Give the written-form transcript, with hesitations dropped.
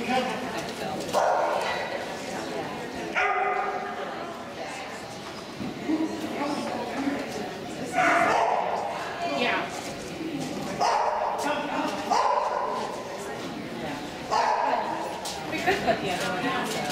Yeah. We could put the other one out.